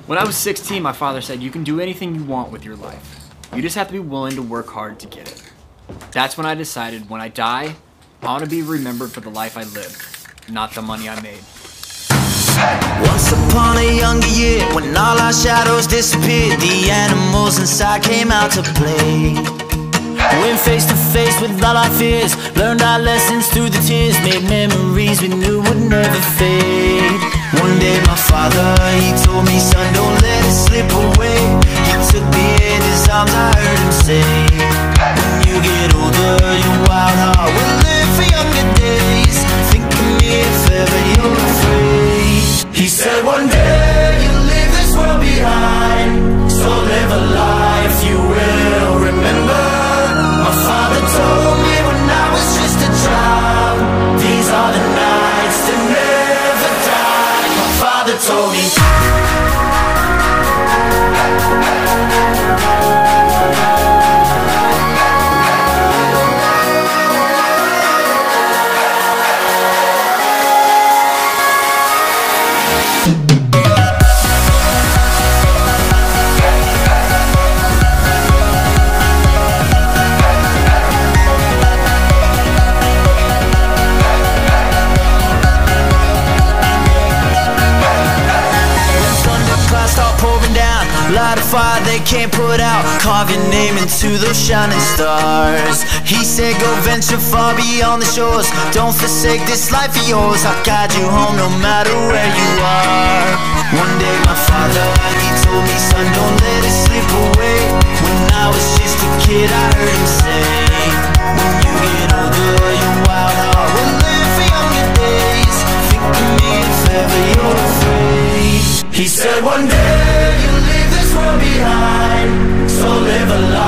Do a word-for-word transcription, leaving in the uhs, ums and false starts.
When I was sixteen, my father said, you can do anything you want with your life. You just have to be willing to work hard to get it. That's when I decided, when I die, I want to be remembered for the life I lived, not the money I made. Once upon a younger year, when all our shadows disappeared, the animals inside came out to play. Went face to face with all our fears, learned our lessons through the tears, made memories we knew would never fade. One day my father, he told me, son, don't let it slip away. He took me in his arms, I heard him say, when you get older, your wild heart will live for younger days. Think of me if ever you're afraid. He said one day you'll leave this world behind, so live a life you will remember. My father told me when I was just a child, these are the nights that never die. My father told me. Light a fire they can't put out, carve your name into those shining stars. He said go venture far beyond the shores, don't forsake this life of yours. I'll guide you home no matter where you are. One day my father, he told me, son, don't let it slip away. When I was just a kid I heard him say, when you get older your wild heart will live for younger days. Think of me if ever you're afraid. He said one day you'll leave this world behind, so live a life